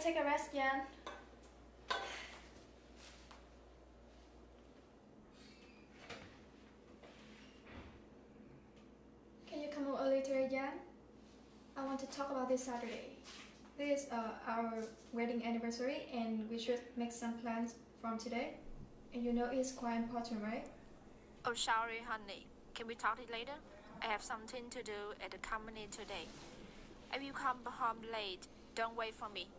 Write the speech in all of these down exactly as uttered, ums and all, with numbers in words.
take a rest, Yan. Can you come over later, Yan? I want to talk about this Saturday. This is uh, our wedding anniversary and we should make some plans from today. And you know it's quite important, right? Oh, sorry, honey. Can we talk it later? I have something to do at the company today. If you come home late, don't wait for me.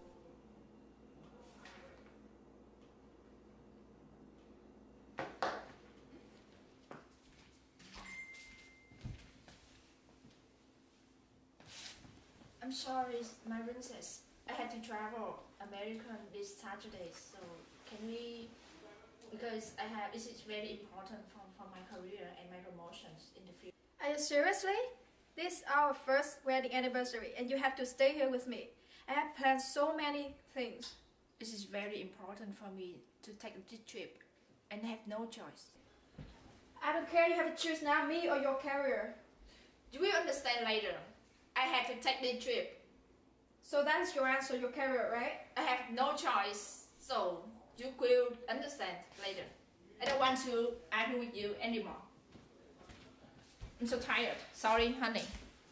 I'm sorry, my princess. I had to travel American this Saturday, so can we? Because I have this is very important for, for my career and my promotions in the future. Are you seriously? This is our first wedding anniversary and you have to stay here with me. I have planned so many things. This is very important for me to take this trip and have no choice. I don't care, you have to choose now, me or your career. You will understand later. I have to take this trip. So that's your answer, your career, right? I have no choice, so you will understand later. I don't want to argue with you anymore. I'm so tired. Sorry, honey.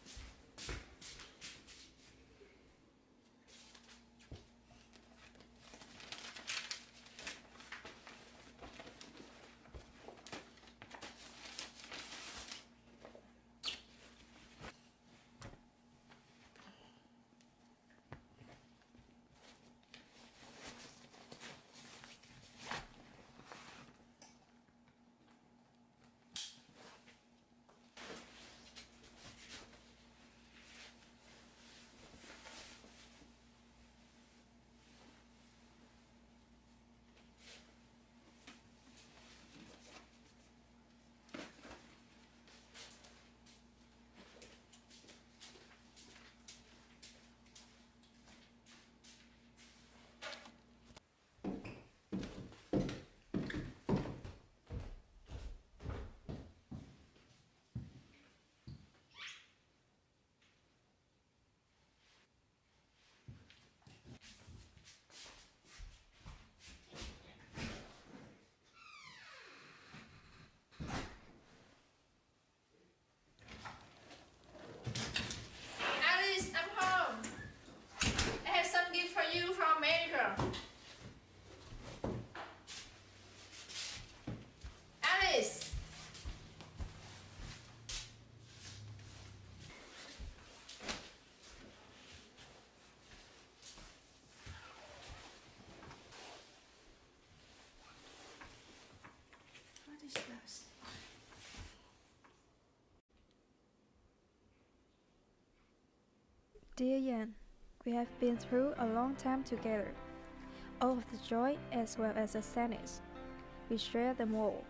Dear Yan, we have been through a long time together. All of the joy as well as the sadness. We share them all.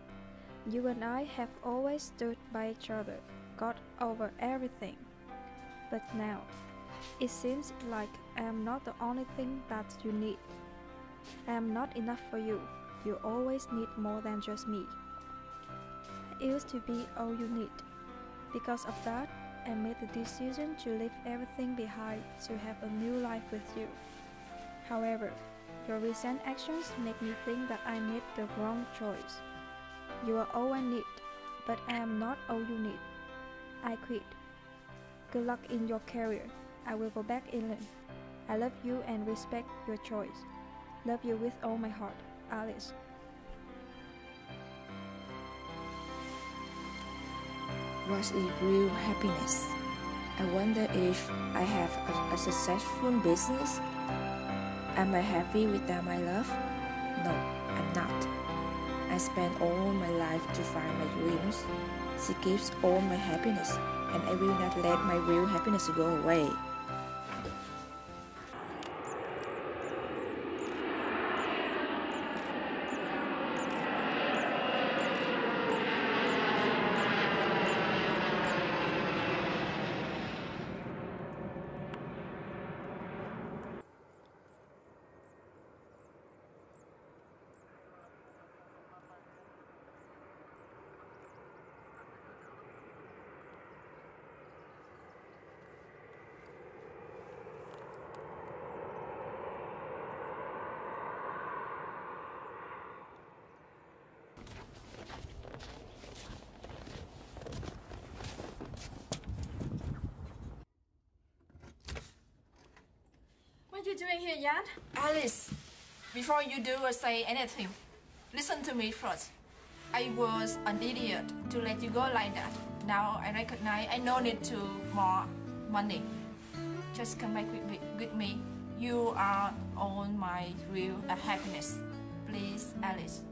You and I have always stood by each other, got over everything. But now, it seems like I am not the only thing that you need. I am not enough for you. You always need more than just me. I used to be all you need. Because of that, I made the decision to leave everything behind to have a new life with you. However, your recent actions make me think that I made the wrong choice. You are all I need, but I am not all you need. I quit. Good luck in your career. I will go back England. I love you and respect your choice. Love you with all my heart, Alice. What is real happiness? I wonder if I have a, a successful business. Am I happy without my love? No, I'm not. I spend all my life to find my dreams. She gives all my happiness, and I will not let my real happiness go away. are you doing here, Jan? Alice, before you do or say anything, listen to me first. I was an idiot to let you go like that. Now I recognize I no need to more money. Just come back with me. With me. You are all my real happiness. Please, Alice.